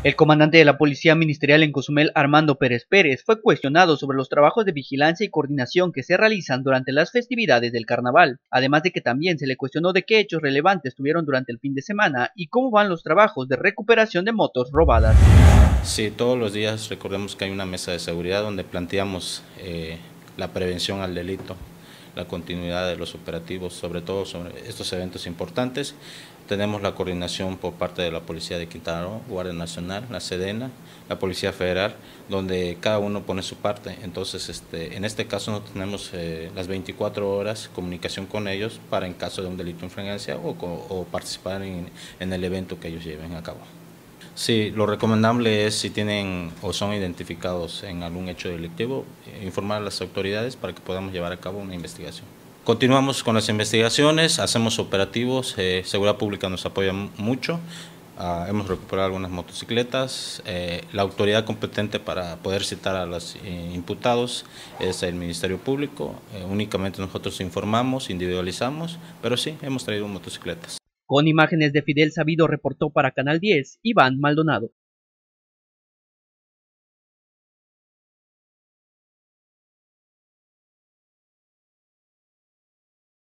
El comandante de la Policía Ministerial en Cozumel, Armando Pérez Pérez, fue cuestionado sobre los trabajos de vigilancia y coordinación que se realizan durante las festividades del carnaval, además de que también se le cuestionó de qué hechos relevantes tuvieron durante el fin de semana y cómo van los trabajos de recuperación de motos robadas. Sí, todos los días recordemos que hay una mesa de seguridad donde planteamos la prevención al delito, la continuidad de los operativos, sobre todo sobre estos eventos importantes. Tenemos la coordinación por parte de la Policía de Quintana Roo, Guardia Nacional, la Sedena, la Policía Federal, donde cada uno pone su parte. Entonces, en este caso no tenemos las 24 horas comunicación con ellos para en caso de un delito en flagrancia o participar en el evento que ellos lleven a cabo. Sí, lo recomendable es si tienen o son identificados en algún hecho delictivo, informar a las autoridades para que podamos llevar a cabo una investigación. Continuamos con las investigaciones, hacemos operativos, Seguridad Pública nos apoya mucho, hemos recuperado algunas motocicletas, la autoridad competente para poder citar a los imputados es el Ministerio Público, únicamente nosotros informamos, individualizamos, pero sí, hemos traído motocicletas. Con imágenes de Fidel Sabido reportó para Canal 10, Iván Maldonado.